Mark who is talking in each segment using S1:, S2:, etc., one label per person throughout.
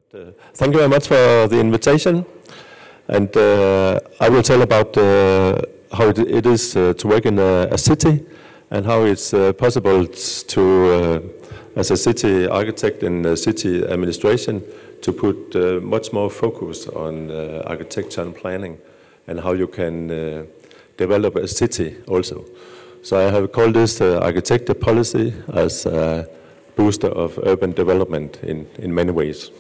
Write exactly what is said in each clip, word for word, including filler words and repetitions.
S1: Uh, thank you very much for the invitation, and uh, I will tell about uh, how it, it is uh, to work in a, a city and how it's uh, possible to, uh, as a city architect in uh, city administration, to put uh, much more focus on uh, architecture and planning and how you can uh, develop a city also. So I have called this uh, architecture policy as a booster of urban development in, in many ways.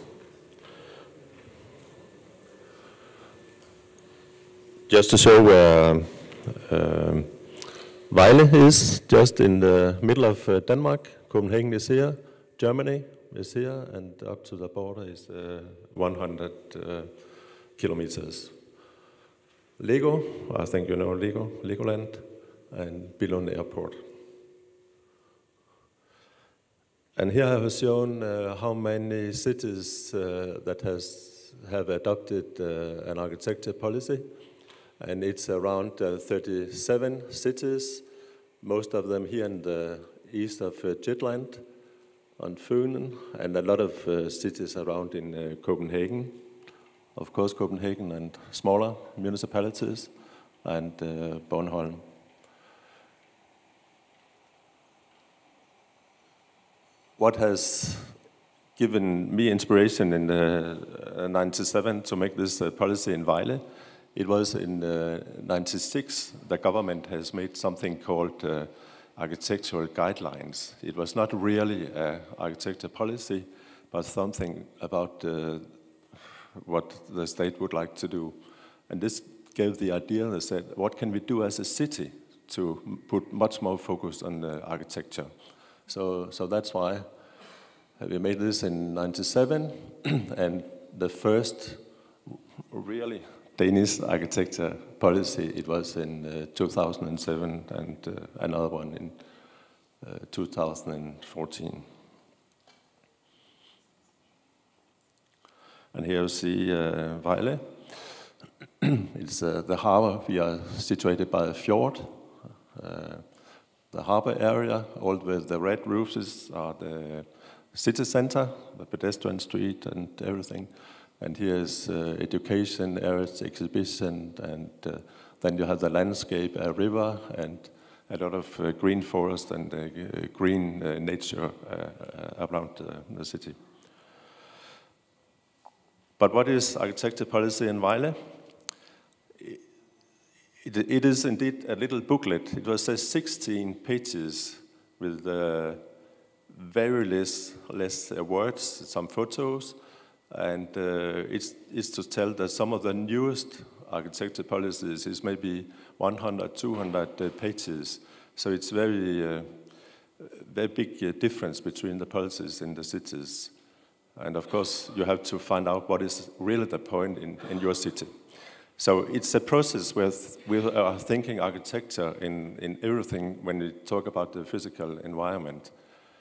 S1: Just to show where uh, Vejle is, just in the middle of uh, Denmark. Copenhagen is here, Germany is here, and up to the border is uh, one hundred uh, kilometers. Lego, I think you know Lego, Legoland, and Billund Airport. And here I have shown uh, how many cities uh, that has have adopted uh, an architecture policy. And it's around uh, thirty-seven cities, most of them here in the east of uh, Jutland, on Funen, and a lot of uh, cities around in uh, Copenhagen. Of course, Copenhagen and smaller municipalities, and uh, Bornholm. What has given me inspiration in uh, ninety-seven to make this uh, policy in Vejle? It was in uh, ninety-six, the government has made something called uh, architectural guidelines. It was not really an architecture policy, but something about uh, what the state would like to do. And this gave the idea, they said, what can we do as a city to put much more focus on the architecture? So, so that's why we made this in ninety-seven, and the first really Danish architecture policy, it was in uh, two thousand seven, and uh, another one in uh, two thousand fourteen. And here you see uh, Vejle. It's uh, the harbor. We are situated by a fjord. Uh, the harbor area, all with the red roofs, are the city center, the pedestrian street and everything. And here is uh, education, areas, exhibition, and uh, then you have the landscape, a river, and a lot of uh, green forest and uh, green uh, nature uh, around uh, the city. But what is architecture policy in Vejle? It, it is indeed a little booklet. It was uh, sixteen pages with uh, very less, less uh, words, some photos. And uh, it's, it's to tell that some of the newest architecture policies is maybe one hundred, two hundred uh, pages. So it's very, uh, very big uh, difference between the policies in the cities. And of course, you have to find out what is really the point in, in your city. So it's a process where we are thinking architecture in, in everything when we talk about the physical environment.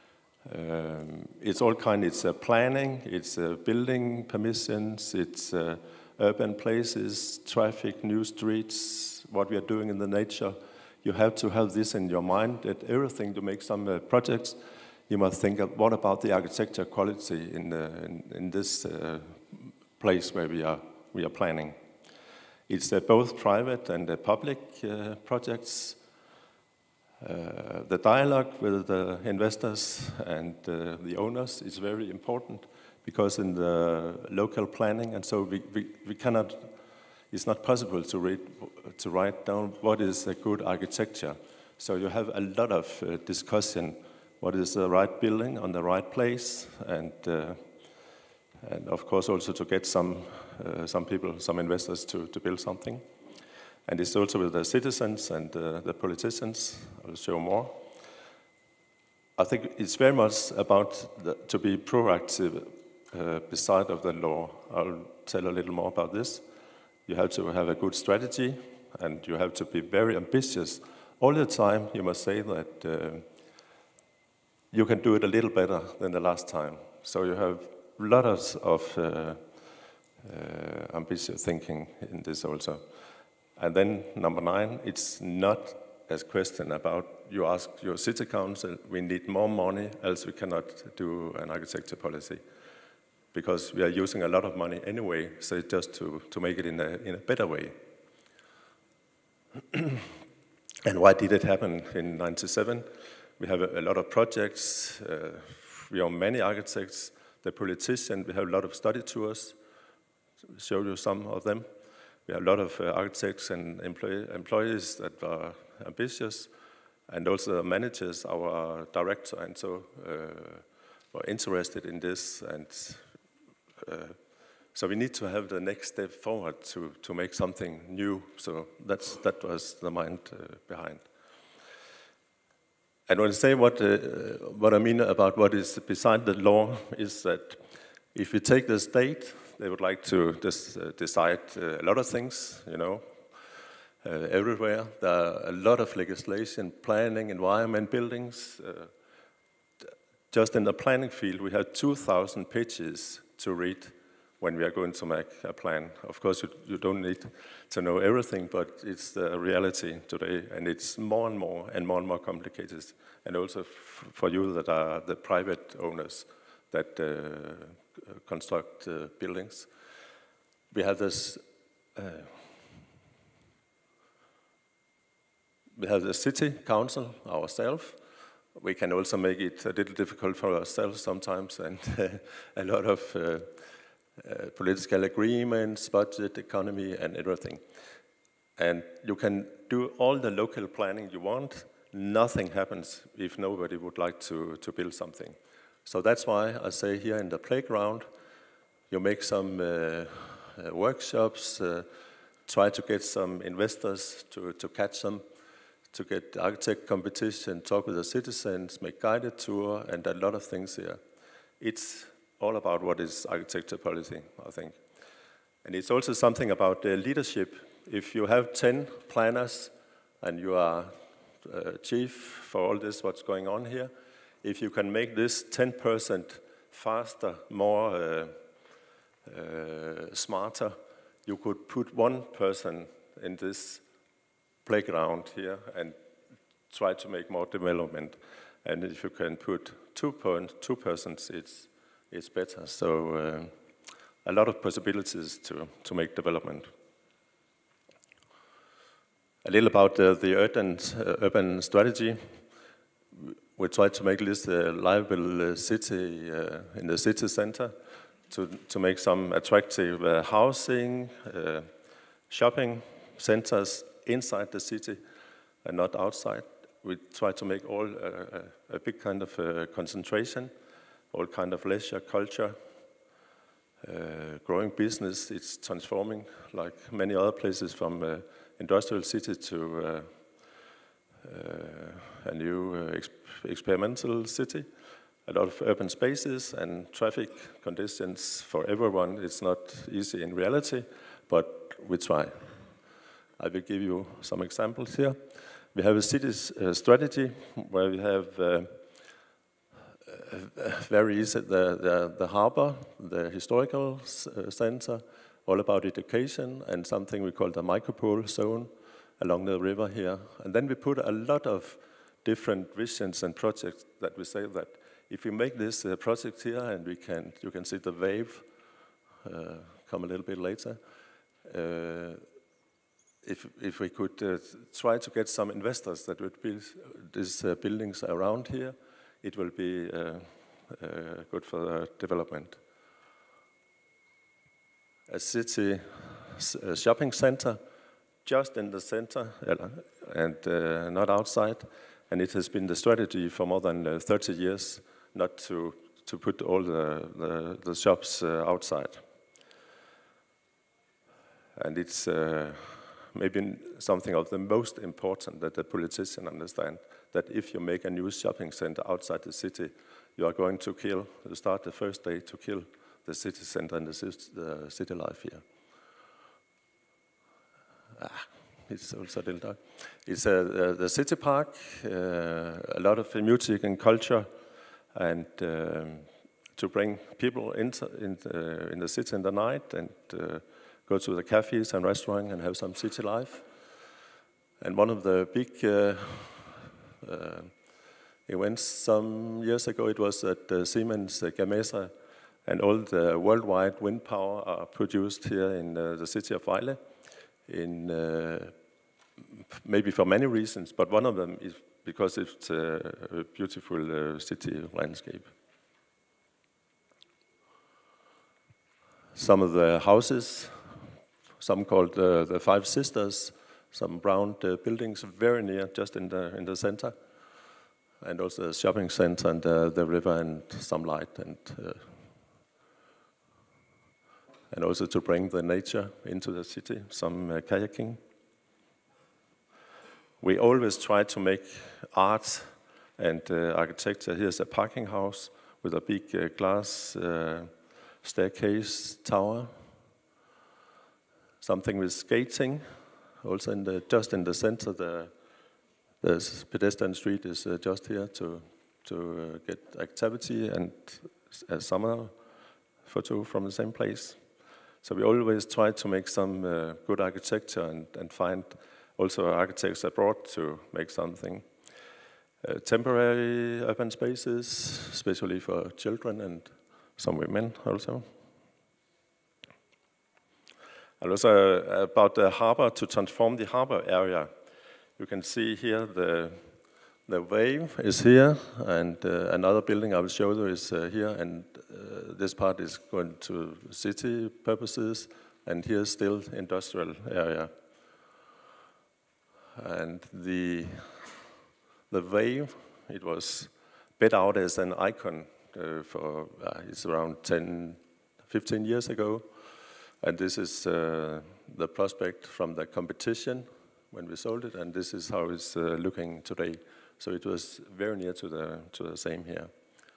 S1: Um, it's all kind, it's uh, planning, it's uh, building permissions, it's uh, urban places, traffic, new streets, what we are doing in the nature. You have to have this in your mind, that everything to make some uh, projects, you must think of what about the architecture quality in, the, in, in this uh, place where we are, we are planning. It's uh, both private and uh, public uh, projects. Uh, the dialogue with the investors and uh, the owners is very important, because in the local planning, and so we, we, we cannot, it's not possible to, read, to write down what is a good architecture. So you have a lot of uh, discussion, what is the right building on the right place, and, uh, and of course also to get some, uh, some people, some investors to, to build something. And it's also with the citizens and uh, the politicians. I'll show more. I think it's very much about the, to be proactive uh, beside of the law. I'll tell a little more about this. You have to have a good strategy, and you have to be very ambitious. All the time you must say that uh, you can do it a little better than the last time. So you have lots of uh, uh, ambitious thinking in this also. And then number nine, it's not a question about, you ask your city council, we need more money, else we cannot do an architecture policy. because we are using a lot of money anyway, so just to, to make it in a, in a better way. And why did it happen in ninety-seven? We have a, a lot of projects, uh, we are many architects, the politicians, we have a lot of study tours, show you some of them. We have a lot of uh, architects and employee, employees that are ambitious, and also the managers, our director, and so uh, were interested in this. And uh, so we need to have the next step forward to, to make something new. So that's, that was the mind uh, behind. And when I say what, uh, what I mean about what is beside the law is that if we take the state, they would like to just uh, decide uh, a lot of things, you know, uh, everywhere. There are a lot of legislation, planning, environment, buildings. Uh, just in the planning field, we have two thousand pages to read when we are going to make a plan. Of course, you, you don't need to know everything, but it's the reality today, and it's more and more and more and more complicated. And also f for you that are the private owners that uh, construct uh, buildings. We have this, uh, we have the city council ourselves. We can also make it a little difficult for ourselves sometimes, and a lot of uh, uh, political agreements, budget, economy, and everything. And you can do all the local planning you want. Nothing happens if nobody would like to, to build something. So that's why I say here in the playground, you make some uh, uh, workshops, uh, try to get some investors to, to catch them, to get architect competition, talk with the citizens, make guided tour, and a lot of things here. It's all about what is architecture policy, I think. And it's also something about uh, leadership. If you have ten planners and you are uh, chief for all this, what's going on here, if you can make this ten percent faster, more uh, uh, smarter, you could put one person in this playground here and try to make more development. And if you can put two, point, two persons, it's, it's better. So uh, a lot of possibilities to, to make development. A little about uh, the urban, uh, urban strategy. We try to make this a livable uh, city uh, in the city center, to, to make some attractive uh, housing, uh, shopping centers inside the city and not outside. We try to make all uh, a, a big kind of uh, concentration, all kind of leisure, culture, uh, growing business. It's transforming like many other places from uh, industrial city to uh, uh, a new uh, exp experimental city. A lot of urban spaces and traffic conditions for everyone. It's not easy in reality, but we try. I will give you some examples here. We have a city uh, strategy where we have uh, uh, very easy the, the, the harbor, the historical uh, center, all about education, and something we call the micropole zone along the river here. And then we put a lot of different visions and projects that we say that if we make this uh, project here, and we can, you can see the wave uh, come a little bit later, uh, if, if we could uh, try to get some investors that would build these uh, buildings around here, it will be uh, uh, good for the development. A city a shopping center, just in the center and uh, not outside, and it has been the strategy for more than uh, thirty years not to, to put all the, the, the shops uh, outside. And it's uh, maybe something of the most important that the politicians understand, that if you make a new shopping center outside the city, you are going to kill, you start the first day to kill the city center and the, the city life here. Ah, it's also a little dark. It's uh, the city park, uh, a lot of music and culture, and um, to bring people into, in, uh, in the city in the night and uh, go to the cafes and restaurants and have some city life. And one of the big uh, uh, events some years ago, it was at uh, Siemens uh, Gamesa And all the worldwide wind power are produced here in uh, the city of Vejle, in uh, maybe for many reasons, but one of them is because it's uh, a beautiful uh, city landscape. Some of the houses, some called uh, the Five Sisters, some brown uh, buildings very near, just in the in the center, and also a shopping center and uh, the river and some light, and uh, and also to bring the nature into the city, some uh, kayaking. We always try to make art and uh, architecture. Here's a parking house with a big uh, glass uh, staircase tower. Something with skating, also in the, just in the center. The, the pedestrian street is uh, just here to, to uh, get activity and a summer photo from the same place. So we always try to make some uh, good architecture and, and find also architects abroad to make something. Uh, temporary urban spaces, especially for children and some women also. And also uh, about the harbor, to transform the harbor area. You can see here the, the wave is here, and uh, another building I will show you is uh, here, and uh, this part is going to city purposes, and here is still industrial area. And the, the wave, it was bid out as an icon uh, for, uh, it's around ten, fifteen years ago. And this is uh, the prospect from the competition when we sold it, and this is how it's uh, looking today. So it was very near to the, to the same here.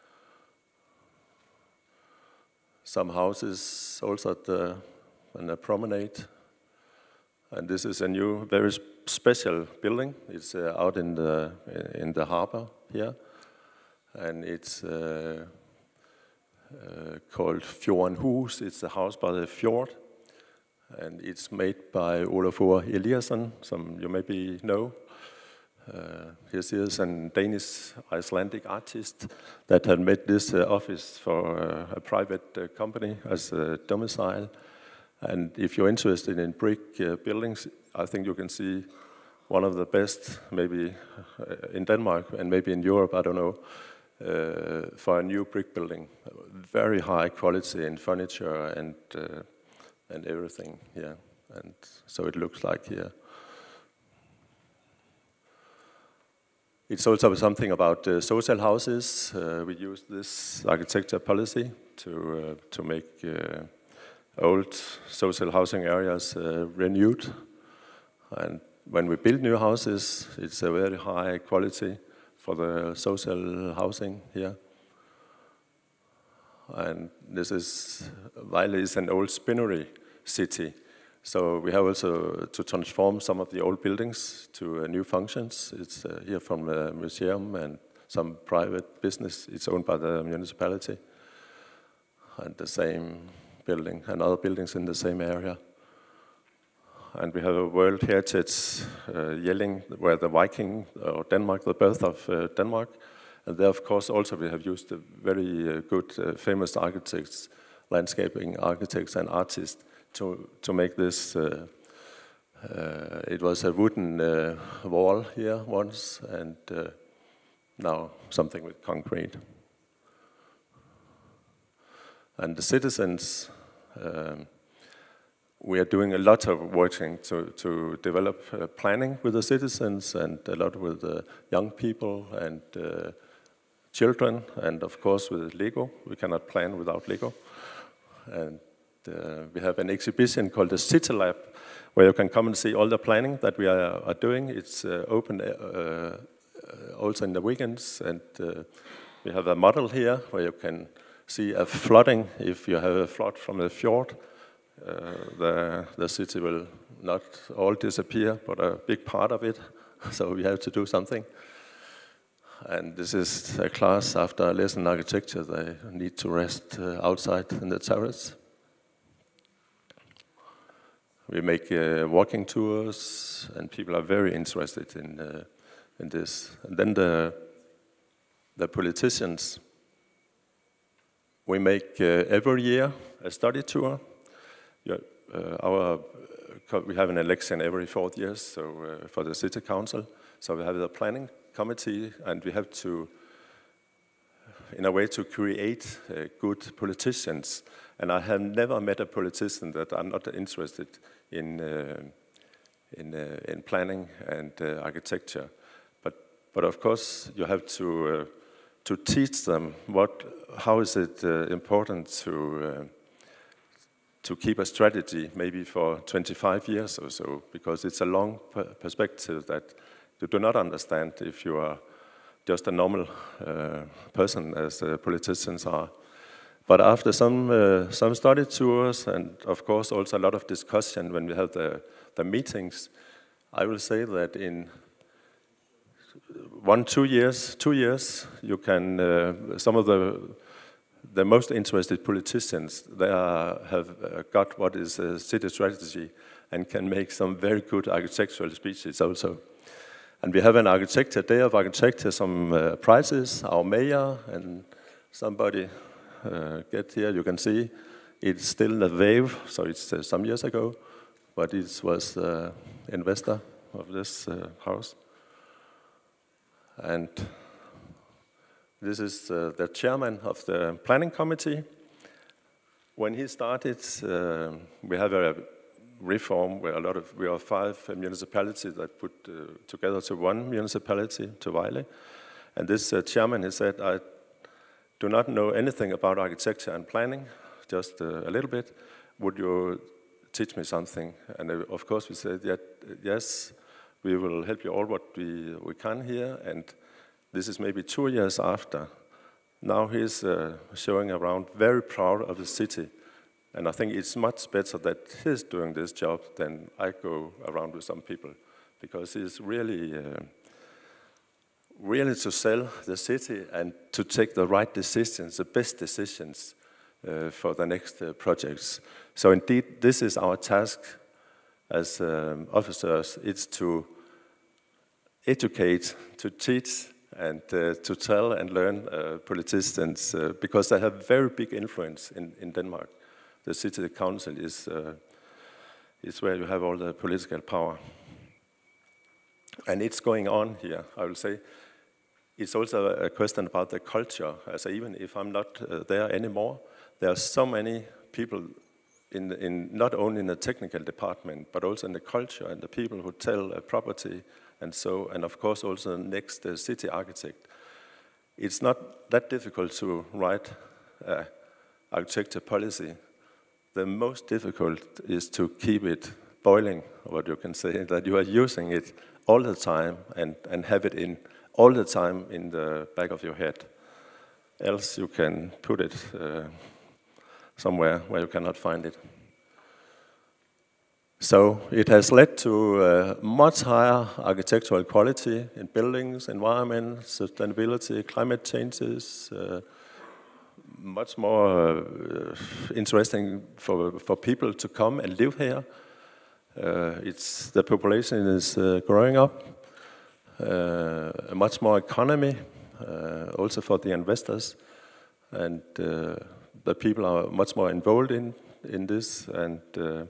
S1: Some houses also at the, on the promenade. And this is a new, very special building. It's uh, out in the in the harbor here, and it's uh, uh, called STJERNHOLM. It's a house by the fjord, and it's made by Olafur Eliasson, some you maybe know. Uh, he is a Danish Icelandic artist that had made this uh, office for uh, a private uh, company as a domicile. And if you're interested in brick uh, buildings, I think you can see one of the best, maybe uh, in Denmark and maybe in Europe, I don't know, uh, for a new brick building. Very high quality in furniture and uh, and everything here. And so it looks like here. It's also something about uh, social houses. Uh, we use this architecture policy to uh, to make uh, old social housing areas uh, renewed, and when we build new houses, it's a very high quality for the social housing here. And this is, Vejle is an old spinnery city, so we have also to transform some of the old buildings to uh, new functions. It's uh, here from the museum and some private business. It's owned by the municipality, and the same building and other buildings in the same area. And we have a World Heritage uh, Jelling, where the Viking, or Denmark, the birth of uh, Denmark. And there, of course, also we have used a very uh, good, uh, famous architects, landscaping architects and artists to, to make this. Uh, uh, it was a wooden uh, wall here once, and uh, now something with concrete. And the citizens, um, we are doing a lot of working to, to develop uh, planning with the citizens, and a lot with the young people and uh, children, and of course with Lego. We cannot plan without Lego. And uh, we have an exhibition called the City Lab, where you can come and see all the planning that we are, are doing. It's uh, open uh, also in the weekends, and uh, we have a model here where you can see a flooding. If you have a flood from the fjord, uh, the, the city will not all disappear, but a big part of it. So we have to do something. And this is a class after a lesson in architecture. They need to rest uh, outside in the terrace. We make uh, walking tours, and people are very interested in uh, in this. And then the the politicians, we make uh, every year a study tour. Yeah, uh, our, we have an election every four years so, uh, for the city council. So we have the planning committee, and we have to, in a way, to create uh, good politicians. And I have never met a politician that are not interested in uh, in, uh, in planning and uh, architecture. But but of course you have to uh, to teach them what how is it uh, important to uh, to keep a strategy maybe for twenty-five years or so, because it's a long perspective that you do not understand if you are just a normal uh, person, as uh, politicians are. But after some uh, some study tours, and of course also a lot of discussion when we have the, the meetings, I will say that in one, two years, two years, you can, uh, some of the the most interested politicians, they are, have uh, got what is a city strategy and can make some very good architectural speeches also. And we have an architecture, day of architecture, some uh, prizes, our mayor and somebody uh, get here, you can see it's still a wave, so it's uh, some years ago, but it was uh, investor of this uh, house. And this is uh, the chairman of the planning committee. When he started, uh, we have a reform where a lot of, we are five municipalities that put uh, together to one municipality, to Vejle. And this uh, chairman, he said, I do not know anything about architecture and planning, just uh, a little bit. Would you teach me something? And uh, of course we said, yeah, yes, we will help you all what we, we can here. And this is maybe two years after. Now he's uh, showing around, very proud of the city. And I think it's much better that he's doing this job than I go around with some people, because he's really, uh, really to sell the city and to take the right decisions, the best decisions uh, for the next uh, projects. So indeed, this is our task as um, officers. It's to educate, to teach, and uh, to tell and learn uh, politicians, uh, because they have very big influence in, in Denmark. The city council is, uh, is where you have all the political power. And it's going on here, I will say. It's also a question about the culture. As even if I'm not uh, there anymore, there are so many people, in, in not only in the technical department, but also in the culture and the people who tell uh, property and so, and of course also the next uh, city architect. It's not that difficult to write uh, architecture policy. The most difficult is to keep it boiling, what you can say, that you are using it all the time and, and have it in all the time in the back of your head. Else you can put it uh, somewhere where you cannot find it. So it has led to uh, much higher architectural quality in buildings, environment, sustainability, climate changes, uh, much more uh, interesting for, for people to come and live here. Uh, it's, the population is uh, growing up, uh, a much more economy, uh, also for the investors, and uh, the people are much more involved in, in this, and uh,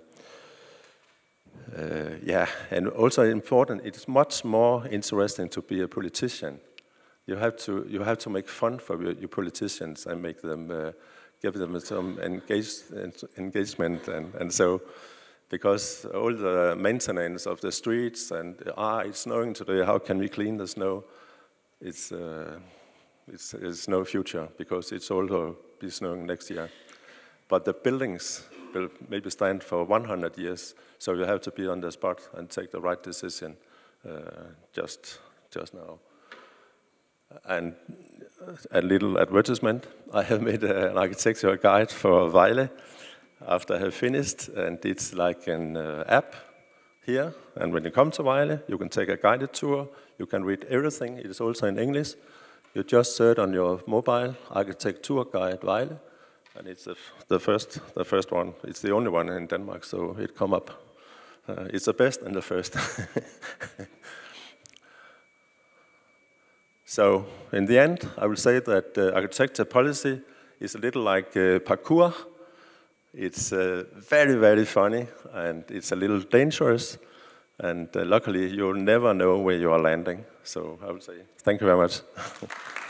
S1: uh, yeah, and also important, it's much more interesting to be a politician. You have to you have to make fun for your, your politicians and make them uh, give them some engage, engagement and, and so, because all the maintenance of the streets and ah it's snowing today, how can we clean the snow? It's uh, it's, it's no future, because it's also be snowing next year. But the buildings will maybe stand for one hundred years, so you have to be on the spot and take the right decision uh, just just now. And a little advertisement. I have made an architectural guide for Vejle after I have finished, and it's like an uh, app here. And when you come to Vejle, you can take a guided tour. You can read everything. It is also in English. You just search on your mobile, Architect Tour Guide Vejle, and it's the, the first, the first one. It's the only one in Denmark, so it come up. Uh, it's the best and the first. So, in the end, I will say that uh, architecture policy is a little like uh, parkour. It's uh, very, very funny, and it's a little dangerous. And uh, luckily, you'll never know where you are landing. So I would say thank you very much.